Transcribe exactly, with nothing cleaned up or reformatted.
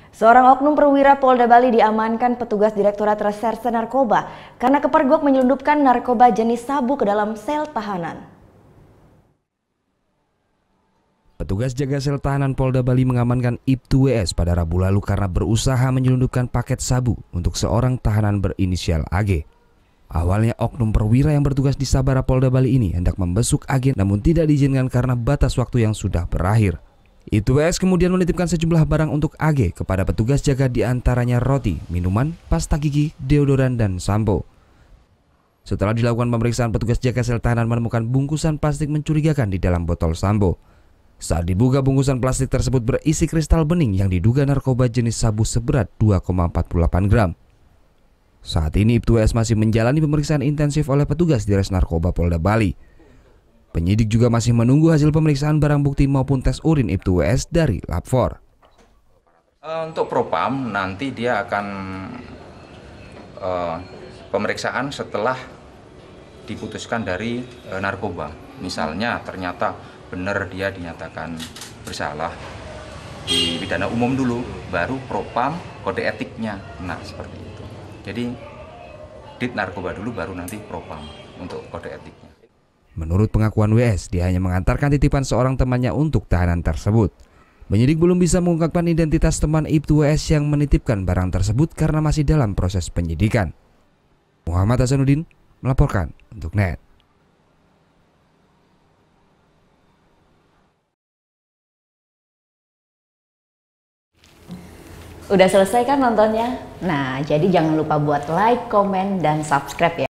Seorang oknum perwira Polda Bali diamankan petugas Direktorat Reserse Narkoba karena kepergok menyelundupkan narkoba jenis sabu ke dalam sel tahanan. Petugas jaga sel tahanan Polda Bali mengamankan Ibtu W S pada Rabu lalu karena berusaha menyelundupkan paket sabu untuk seorang tahanan berinisial A G. Awalnya oknum perwira yang bertugas di Sabara Polda Bali ini hendak membesuk A G namun tidak diizinkan karena batas waktu yang sudah berakhir. Ibtu W S kemudian menitipkan sejumlah barang untuk A G kepada petugas jaga, diantaranya roti, minuman, pasta gigi, deodoran, dan sampo. Setelah dilakukan pemeriksaan, petugas jaga sel tahanan menemukan bungkusan plastik mencurigakan di dalam botol sampo. Saat dibuka, bungkusan plastik tersebut berisi kristal bening yang diduga narkoba jenis sabu seberat dua koma empat puluh delapan gram. Saat ini Ibtu W S masih menjalani pemeriksaan intensif oleh petugas di Res Narkoba Polda Bali. Penyidik juga masih menunggu hasil pemeriksaan barang bukti maupun tes urin Ibtu W S dari Lab empat. Untuk propam nanti dia akan uh, pemeriksaan setelah diputuskan dari uh, narkoba. Misalnya ternyata benar dia dinyatakan bersalah di pidana umum dulu, baru propam kode etiknya. Nah seperti itu. Jadi dit narkoba dulu, baru nanti propam untuk kode etiknya. Menurut pengakuan W S, dia hanya mengantarkan titipan seorang temannya untuk tahanan tersebut. Penyidik belum bisa mengungkapkan identitas teman Ibtu W S yang menitipkan barang tersebut karena masih dalam proses penyidikan. Muhammad Hasanuddin melaporkan untuk N E T. Udah selesai kan nontonnya? Nah, jadi jangan lupa buat like, komen, dan subscribe ya.